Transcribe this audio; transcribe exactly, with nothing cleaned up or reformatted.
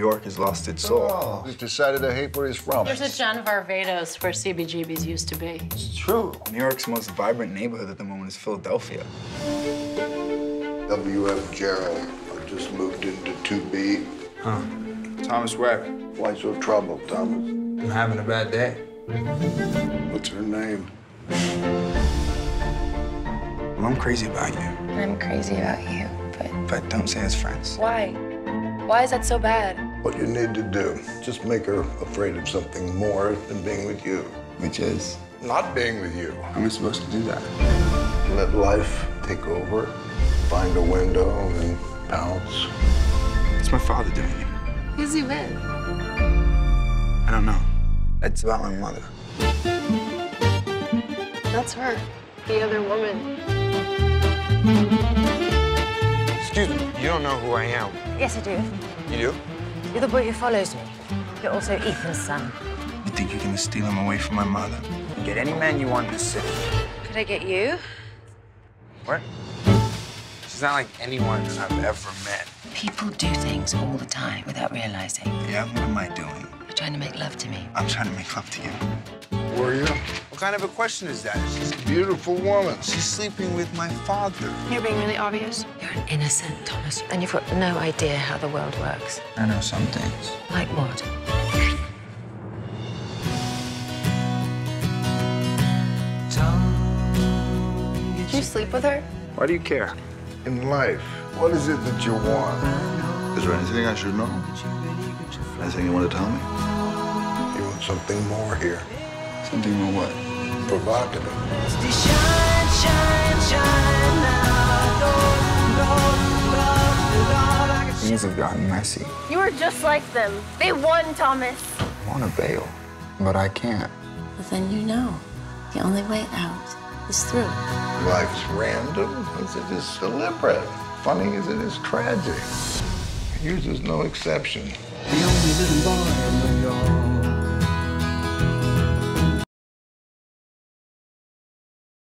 York has lost its soul. Oh, he's decided to hate where he's from. There's a John Varvatos where C B G B's used to be. It's true. New York's most vibrant neighborhood at the moment is Philadelphia. W F Gerald. I just moved into two B. Huh. Thomas Webb. Why so troubled, Thomas? I'm having a bad day. What's her name? Well, I'm crazy about you. I'm crazy about you, but... But don't say as friends. Why? Why is that so bad? What you need to do, just make her afraid of something more than being with you. Which is? Not being with you. How am I supposed to do that? Let life take over, find a window, and pounce. It's my father doing it. Who's he with? I don't know. It's about my mother. That's her. The other woman. Excuse me, you don't know who I am. Yes, I do. You do? You're the boy who follows me. You're also Ethan's son. You think you're gonna steal him away from my mother? You get any man you want in the city. Could I get you? What? She's not like anyone I've ever met. People do things all the time without realizing. Yeah, what am I doing? You're trying to make love to me. I'm trying to make love to you. Who are you? What kind of a question is that? She's, A beautiful woman. she's sleeping with my father. You're being really obvious. You're an innocent, Thomas, and you've got no idea how the world works. I know some things. Like what? Did you sleep with her? Why do you care? In life, what is it that you want? Is there anything I should know? Anything you want to tell me? You want something more here. Something more what? Provocative. Things have gotten messy. You were just like them. They won, Thomas. I want to bail, but I can't. Well, then you know. The only way out is through. Life's random as it is deliberate. Funny as it is tragic. Yours is no exception. The only little boy